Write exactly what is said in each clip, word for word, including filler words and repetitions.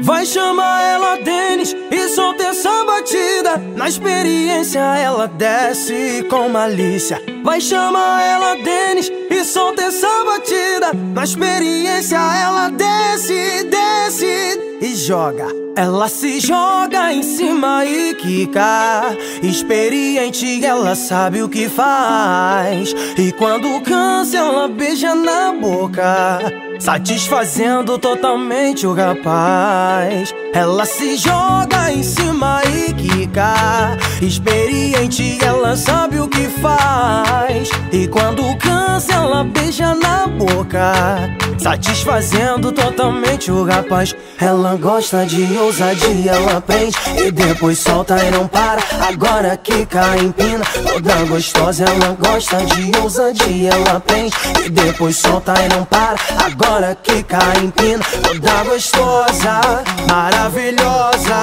Vai chamar ela, Denis, e solta essa batida. Na experiência ela desce com malícia. Vai chamar ela, Denis, e solta essa batida. Na experiência ela desce, desce e joga. Ela se joga em cima e quica. Experiente, ela sabe o que faz. E quando cansa, ela beija na boca, satisfazendo totalmente o rapaz. Ela se joga em cima e quica. Experiente, ela sabe o que faz. E quando cansa, ela beija na boca, satisfazendo totalmente o rapaz. Ela gosta de ousadia, ela prende e depois solta e não para. Agora quica, empina, toda gostosa. Ela gosta de ousadia, ela prende e depois solta e não para. Agora quica, empina, toda gostosa, maravilhosa.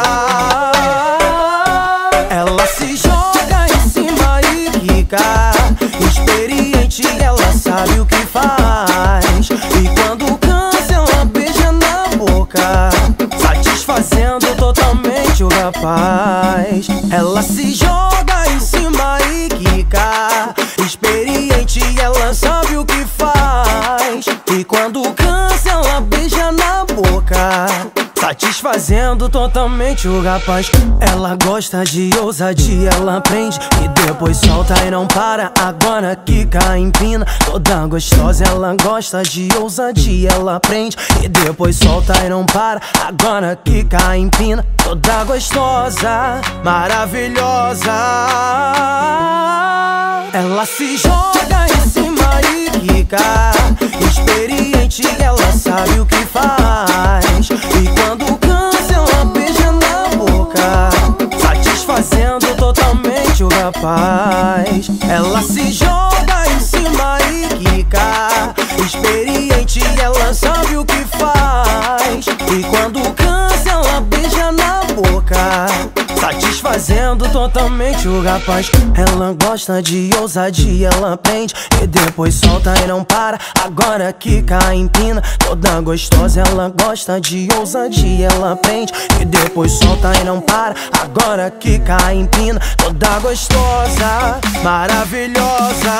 Ela se joga em cima e quica. Experiente, ela sabe o que faz. E quando cansa, ela beija na boca, satisfazendo totalmente o rapaz. Ela se joga em cima e quica. Experiente, ela sabe o que faz. E quando cansa, ela beija na boca, satisfazendo totalmente o rapaz. Ela gosta de ousadia, ela prende e depois solta e não para. Agora quica, empina, toda gostosa. Ela gosta de ousadia, ela prende e depois solta e não para. Agora quica, empina, toda gostosa, maravilhosa. Ela se joga em cima e quica. Experiente, ela sabe o que faz. E quando cansa, ela beija na boca, satisfazendo totalmente o rapaz. Ela se joga em cima e quica. Experiente, ela sabe o que faz. E quando cansa, ela beija na boca, satisfazendo totalmente o rapaz. Ela gosta de ousadia, ela prende e depois solta e não para. Agora quica, empina, toda gostosa. Ela gosta de ousadia, ela prende e depois solta e não para. Agora quica, empina, toda gostosa, maravilhosa.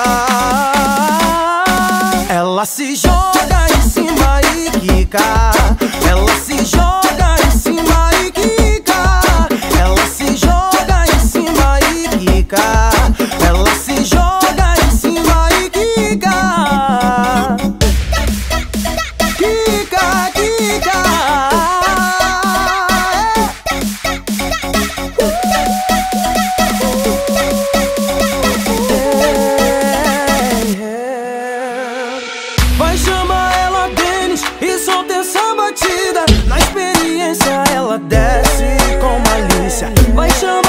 Ela se joga em cima e quica. Ela se joga em cima e quica. Ela se joga em cima e quica. Ela se joga em cima e quica. Quica, quica. Vai chamar ela, Denis, e solta essa batida. Na experiência ela desce com malícia. Vai chamar